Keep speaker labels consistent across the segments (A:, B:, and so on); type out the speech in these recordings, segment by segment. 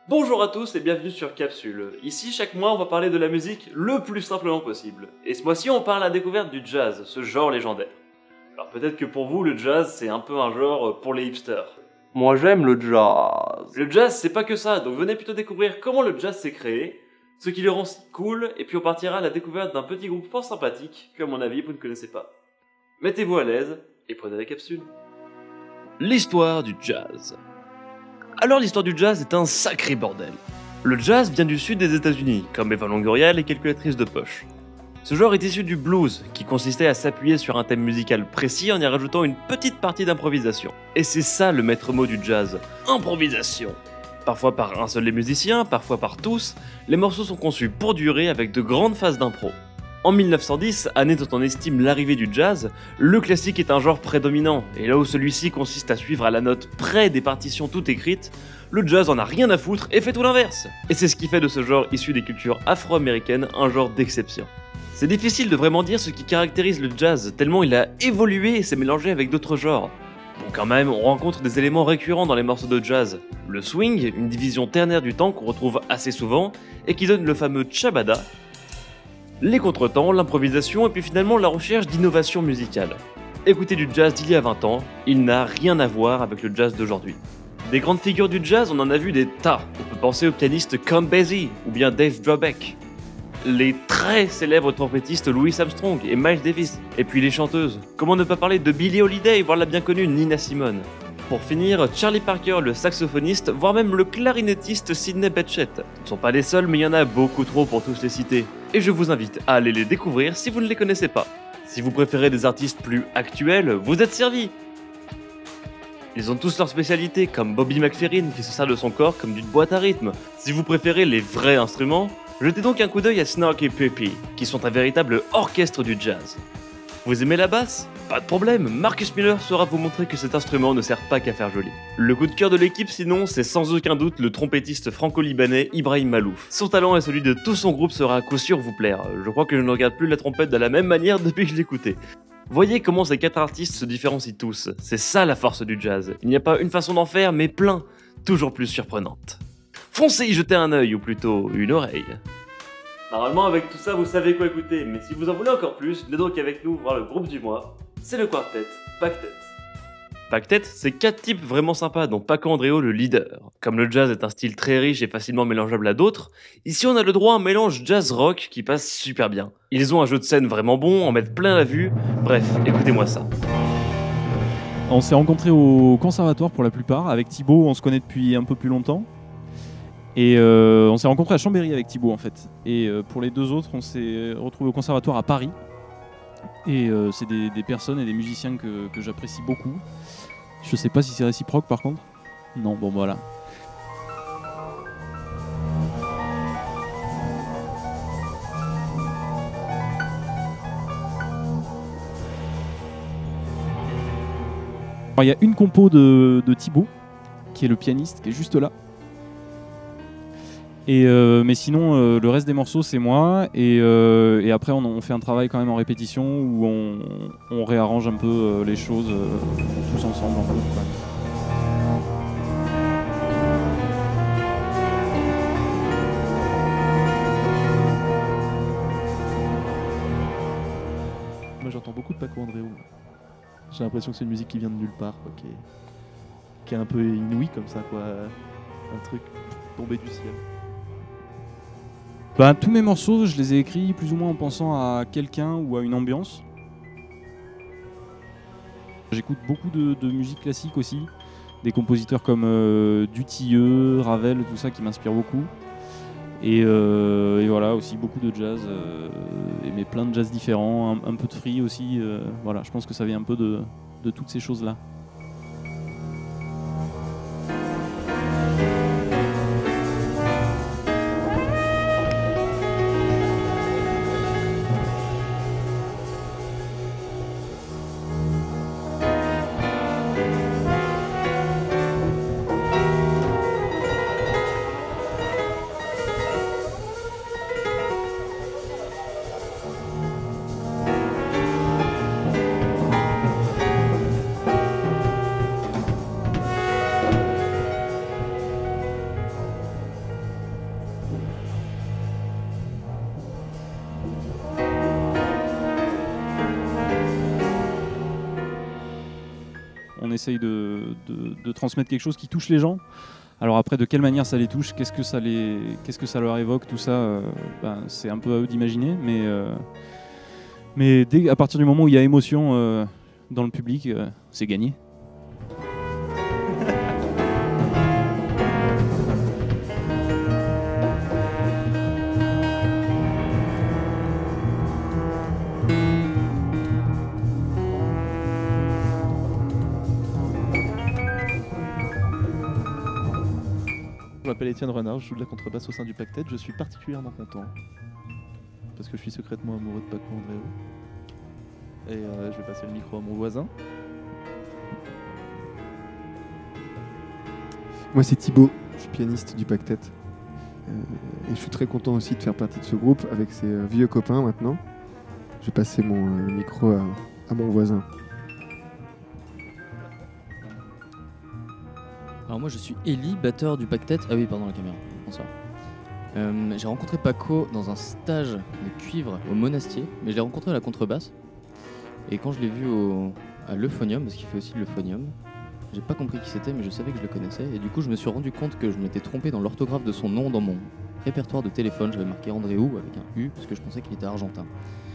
A: Bonjour à tous et bienvenue sur Capsule. Ici, chaque mois, on va parler de la musique le plus simplement possible. Et ce mois-ci, on parle à la découverte du jazz, ce genre légendaire. Alors peut-être que pour vous, le jazz, c'est un peu un genre pour les hipsters.
B: Moi j'aime le jazz.
A: Le jazz, c'est pas que ça, donc venez plutôt découvrir comment le jazz s'est créé, ce qui le rend si cool, et puis on partira à la découverte d'un petit groupe fort sympathique que à mon avis, vous ne connaissez pas. Mettez-vous à l'aise et prenez la capsule. L'histoire du jazz. Alors l'histoire du jazz est un sacré bordel. Le jazz vient du sud des États-Unis, comme Eva Longoria, les calculatrices de poche. Ce genre est issu du blues, qui consistait à s'appuyer sur un thème musical précis en y rajoutant une petite partie d'improvisation. Et c'est ça le maître mot du jazz, improvisation. Parfois par un seul des musiciens, parfois par tous, les morceaux sont conçus pour durer avec de grandes phases d'impro. En 1910, année dont on estime l'arrivée du jazz, le classique est un genre prédominant, et là où celui-ci consiste à suivre à la note près des partitions toutes écrites, le jazz en a rien à foutre et fait tout l'inverse. Et c'est ce qui fait de ce genre issu des cultures afro-américaines un genre d'exception. C'est difficile de vraiment dire ce qui caractérise le jazz, tellement il a évolué et s'est mélangé avec d'autres genres. Bon quand même, on rencontre des éléments récurrents dans les morceaux de jazz. Le swing, une division ternaire du temps qu'on retrouve assez souvent, et qui donne le fameux chabada, les contretemps, l'improvisation et puis finalement la recherche d'innovation musicale. Écouter du jazz d'il y a 20 ans, il n'a rien à voir avec le jazz d'aujourd'hui. Des grandes figures du jazz, on en a vu des tas. On peut penser au pianiste Count Basie ou bien Dave Brubeck. Les très célèbres trompettistes Louis Armstrong et Miles Davis. Et puis les chanteuses. Comment ne pas parler de Billie Holiday, voire la bien connue Nina Simone. Pour finir, Charlie Parker, le saxophoniste, voire même le clarinettiste Sidney Bechet. Ce ne sont pas les seuls, mais il y en a beaucoup trop pour tous les citer. Et je vous invite à aller les découvrir si vous ne les connaissez pas. Si vous préférez des artistes plus actuels, vous êtes servis. Ils ont tous leur spécialité, comme Bobby McFerrin qui se sert de son corps comme d'une boîte à rythme. Si vous préférez les vrais instruments, jetez donc un coup d'œil à Snarky Puppy, qui sont un véritable orchestre du jazz. Vous aimez la basse? Pas de problème, Marcus Miller saura vous montrer que cet instrument ne sert pas qu'à faire joli. Le coup de cœur de l'équipe sinon, c'est sans aucun doute le trompettiste franco-libanais Ibrahim Malouf. Son talent et celui de tout son groupe sera à coup sûr vous plaire. Je crois que je ne regarde plus la trompette de la même manière depuis que je l'écoutais. Voyez comment ces 4 artistes se différencient tous, c'est ça la force du jazz. Il n'y a pas une façon d'en faire, mais plein, toujours plus surprenante. Foncez y jeter un œil, ou plutôt une oreille. Normalement avec tout ça vous savez quoi écouter, mais si vous en voulez encore plus, venez donc avec nous voir le groupe du mois, c'est le quartet Pactet. Pactet, c'est 4 types vraiment sympas, dont Paco Andréo le leader. Comme le jazz est un style très riche et facilement mélangeable à d'autres, ici on a le droit à un mélange jazz-rock qui passe super bien. Ils ont un jeu de scène vraiment bon, en mettent plein la vue, bref, écoutez-moi ça.
C: On s'est rencontrés au conservatoire pour la plupart, avec Thibaut on se connaît depuis un peu plus longtemps. Et on s'est rencontrés à Chambéry avec Thibaut en fait. Et pour les deux autres, on s'est retrouvés au conservatoire à Paris. Et c'est des personnes et des musiciens que j'apprécie beaucoup. Je sais pas si c'est réciproque par contre. Non, bon voilà. Alors, il y a une compo de Thibaut, qui est le pianiste, qui est juste là. Et mais sinon, le reste des morceaux, c'est moi. Et après, on fait un travail quand même en répétition où on réarrange un peu les choses tous ensemble. En fait, ouais.
D: Moi, j'entends beaucoup de Paco Andréo. J'ai l'impression que c'est une musique qui vient de nulle part, quoi, qui est un peu inouïe comme ça, quoi. Un truc tombé du ciel.
C: Bah, tous mes morceaux, je les ai écrits plus ou moins en pensant à quelqu'un ou à une ambiance. J'écoute beaucoup de musique classique aussi, des compositeurs comme Dutilleux, Ravel, tout ça qui m'inspirent beaucoup. Et voilà, aussi beaucoup de jazz, mais plein de jazz différents, un peu de free aussi. Voilà, je pense que ça vient un peu de toutes ces choses-là. essaye de transmettre quelque chose qui touche les gens. Alors après, de quelle manière ça les touche, qu'est-ce que ça leur évoque, tout ça, c'est un peu à eux d'imaginer. Mais à partir du moment où il y a émotion dans le public, c'est gagné.
D: Je m'appelle Étienne Renard, je joue de la contrebasse au sein du Pactet. Je suis particulièrement content parce que je suis secrètement amoureux de Paco Andréo. Et je vais passer le micro à mon voisin.
E: Moi c'est Thibaut, je suis pianiste du Pactet. Et je suis très content aussi de faire partie de ce groupe avec ses vieux copains maintenant. Je vais passer mon micro à mon voisin.
F: Alors moi je suis Eli, batteur du Pactet. Ah oui, pardon, la caméra. Bonsoir. J'ai rencontré Paco dans un stage de cuivre au Monastier, mais je l'ai rencontré à la contrebasse. Et quand je l'ai vu à l'Euphonium, parce qu'il fait aussi l'Euphonium, j'ai pas compris qui c'était, mais je savais que je le connaissais. Et du coup je me suis rendu compte que je m'étais trompé dans l'orthographe de son nom dans mon répertoire de téléphone. J'avais marqué Andréou avec un U, parce que je pensais qu'il était argentin.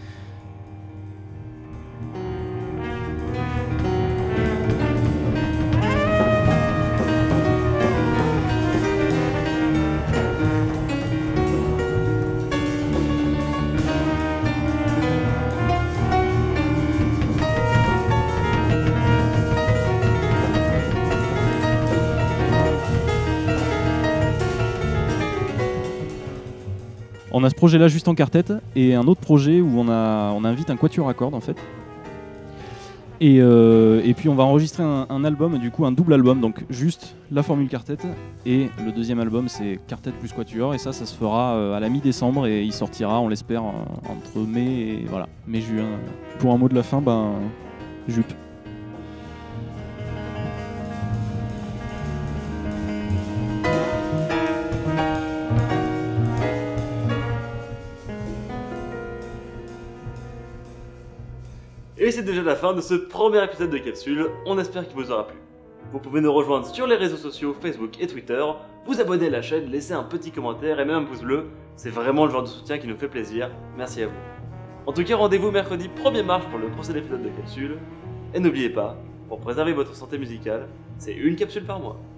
C: On a ce projet-là juste en quartet et un autre projet où on invite un quatuor à cordes en fait. Et puis on va enregistrer un album, du coup un double album, donc juste la formule quartet et le deuxième album c'est quartet plus quatuor et ça se fera à la mi-décembre et il sortira, on l'espère, entre mai et juin. Pour un mot de la fin, Jup.
A: Et c'est déjà la fin de ce premier épisode de Capsule, on espère qu'il vous aura plu. Vous pouvez nous rejoindre sur les réseaux sociaux Facebook et Twitter, vous abonner à la chaîne, laisser un petit commentaire et même un pouce bleu, c'est vraiment le genre de soutien qui nous fait plaisir, merci à vous. En tout cas, rendez-vous mercredi 1er mars pour le prochain épisode de Capsule, et n'oubliez pas, pour préserver votre santé musicale, c'est une capsule par mois.